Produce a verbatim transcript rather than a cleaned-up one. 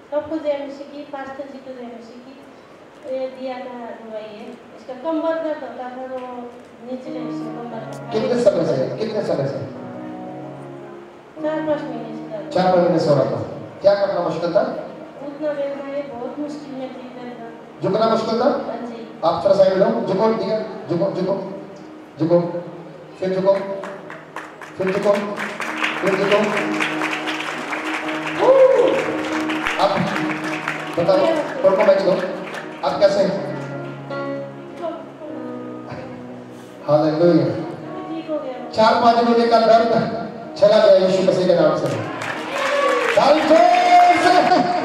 सबको जैन सीखी, पास्टर जी को जैन सीखी, ये दिया था दवाई है। इसका कमर दर्द होता था तो निचले हिस्से कमर। कितने समय से? कितने समय से? चार पाँच महीने से। चार महीने से हो रहा था। क्या करना मुश्किल था? उतना बैठना ये बहुत मुश्किल में थी दर्द। झुकना मुश्किल था? हाँ जी। आप थोड़ा साइड लो, झुको, ठीक है, झुको, झुको, झुको, फिर झुको, फिर झुको, फिर झुको। आप बताओ, परफॉर्मेंस दो, आप कैसे हैं? हालेलुया। चार पाँच महीने का दर्द चला गया यीशु मसीह के नाम से।